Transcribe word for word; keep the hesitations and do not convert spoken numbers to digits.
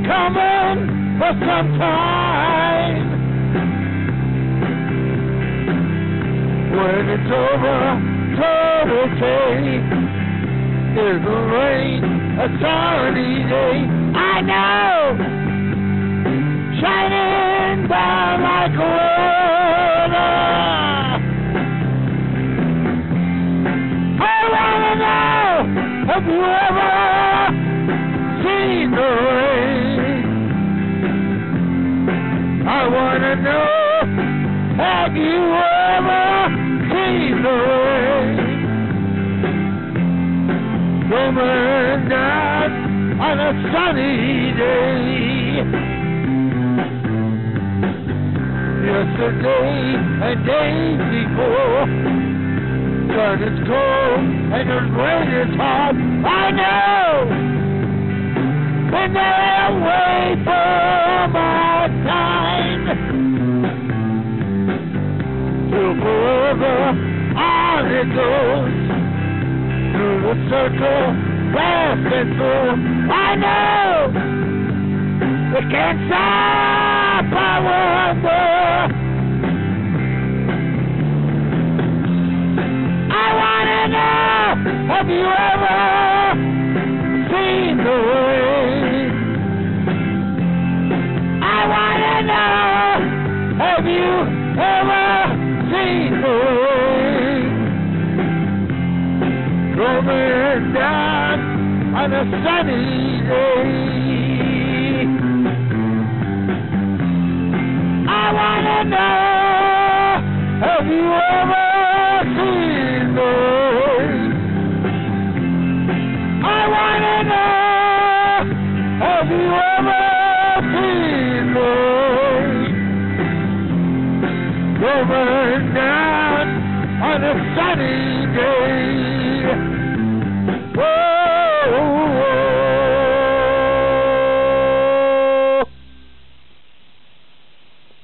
coming for some time. When it's over, total take. It'll rain a sunny day. I know, shining down like water. I wanna know, have you ever seen the rain? I wanna know, have you ever seen the rain? Coming down on a sunny day. Yesterday and days before, sun is cold and the rain is hot. I know, been there way for my time. Till forever on it goes, through the circle, fast and through. I know, it can't stop, I wonder. I wanna know, have you ever seen the rain? I wanna know, have you ever seen the rain? Coming down on a sunny day. I wanna know, have you ever seen the rain? I wanna know, have you ever seen the rain? Coming down on a sunny day.